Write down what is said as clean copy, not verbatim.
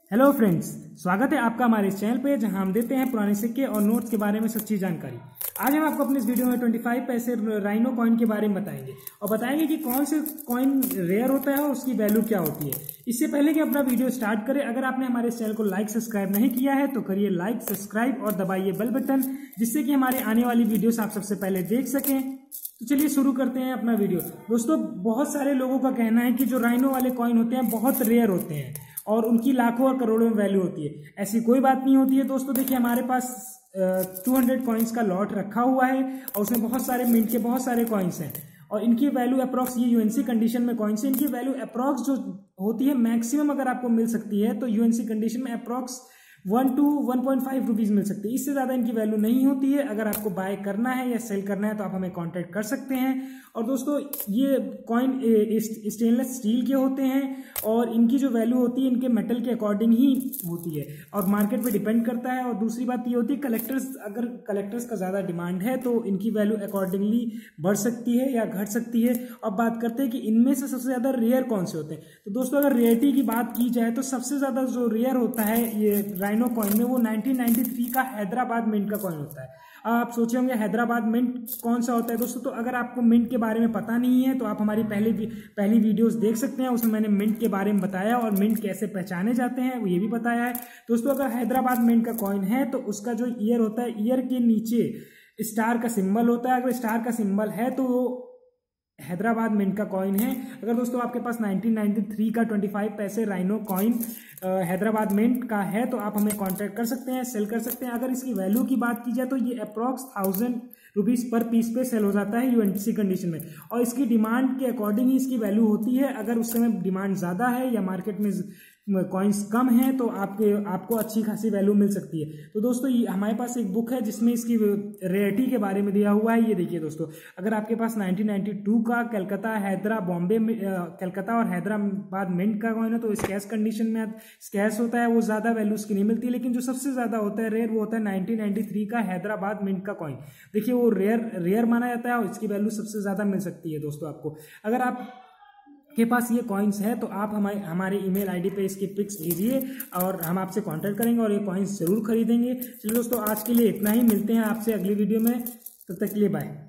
Hello friends, स्वागत है आपका हमारे इस चैनल पे जहां हम देते हैं पुराने सिक्के और नोट्स के बारे में सच्ची जानकारी। आज हम आपको अपने इस वीडियो में 25 पैसे राइनो कॉइन के बारे में बताएंगे और बताएंगे कि कौन से कॉइन रेयर होता है और उसकी वैल्यू क्या होती है। इससे पहले कि अपना वीडियो स्टार्ट करें, अगर आपने हमारे इस चैनल को लाइक सब्सक्राइब नहीं किया है तो करिए लाइक सब्सक्राइब और दबाइए बेल बटन, जिससे कि हमारे आने वाली वीडियोस आप सबसे पहले देख सकें। तो चलिए शुरू करते हैं अपना वीडियो। दोस्तों, बहुत सारे लोगों का कहना है कि जो राइनो वाले कॉइन होते हैं बहुत रेयर होते हैं और उनकी लाखों और करोड़ों में वैल्यू होती है। ऐसी कोई बात नहीं होती है दोस्तों। देखिए, हमारे पास 200 कॉइन्स का लॉट रखा हुआ है और उसमें बहुत सारे मिंट के बहुत सारे कॉइन्स हैं और इनकी वैल्यू अप्रॉक्स, ये यूएनसी कंडीशन में कॉइन्स है, इनकी वैल्यू अप्रॉक्स जो होती है मैक्सिमम अगर आपको मिल सकती है तो यूएनसी कंडीशन में अप्रॉक्स 1 to 1.5 रुपीज़ मिल सकती है। इससे ज़्यादा इनकी वैल्यू नहीं होती है। अगर आपको बाय करना है या सेल करना है तो आप हमें कांटेक्ट कर सकते हैं। और दोस्तों, ये कॉइन स्टेनलेस स्टील के होते हैं और इनकी जो वैल्यू होती है इनके मेटल के अकॉर्डिंग ही होती है और मार्केट पे डिपेंड करता है। और दूसरी बात ये होती है, अगर कलेक्टर्स का ज़्यादा डिमांड है तो इनकी वैल्यू अकॉर्डिंगली बढ़ सकती है या घट सकती है। अब बात करते हैं कि इनमें से सबसे ज़्यादा रेयर कौन से होते हैं। तो दोस्तों, अगर रेयरिटी की बात की जाए तो सबसे ज़्यादा जो रेयर होता है ये राइनो कॉइन में, वो 1993 का हैदराबाद मिंट का कॉइन होता है। आप सोचे होंगे हैदराबाद मिंट कौन सा होता है। दोस्तों, तो अगर आपको मिंट के बारे में पता नहीं है तो आप हमारी पहली वीडियोस देख सकते हैं। उसमें मैंने मिंट के बारे में बताया और मिंट कैसे पहचाने जाते हैं वो ये भी बताया है। दोस्तों, अगर हैदराबाद मिंट का कॉइन है तो उसका जो ईयर होता है, ईयर के नीचे स्टार का सिंबल होता है। अगर स्टार का सिंबल है तो वो हैदराबाद मिंट का कॉइन है। अगर दोस्तों आपके पास 1993 का 25 पैसे राइनो कॉइन हैदराबाद मिंट का है तो आप हमें कांटेक्ट कर सकते हैं, सेल कर सकते हैं। अगर इसकी वैल्यू की बात की जाए तो ये अप्रॉक्स 1000 रुपीज़ पर पीस पे सेल हो जाता है यूएनसी कंडीशन में और इसकी डिमांड के अकॉर्डिंग ही इसकी वैल्यू होती है। अगर उस समय डिमांड ज़्यादा है या मार्केट में कॉइन्स कम हैं तो आपको अच्छी खासी वैल्यू मिल सकती है। तो दोस्तों, ये हमारे पास एक बुक है जिसमें इसकी रेयरिटी के बारे में दिया हुआ है। ये देखिए दोस्तों, अगर आपके पास 1992 का कलकत्ता और हैदराबाद मिंट का कॉइन है तो स्कैश कंडीशन में स्कैश होता है, वो ज़्यादा वैल्यू उसकी नहीं मिलती। लेकिन जो सबसे ज़्यादा होता है रेयर, वो होता है 1993 का हैदराबाद मिंट का कॉइन। देखिए, वो रेयर माना जाता है और इसकी वैल्यू सबसे ज़्यादा मिल सकती है। दोस्तों, आपको अगर आप के पास ये कॉइन्स है तो आप हमारे ईमेल आईडी पे इसकी पिक्स भेजिए और हम आपसे कांटेक्ट करेंगे और ये कॉइन्स जरूर खरीदेंगे। चलिए दोस्तों, आज के लिए इतना ही। मिलते हैं आपसे अगली वीडियो में, तब तक के लिए बाय।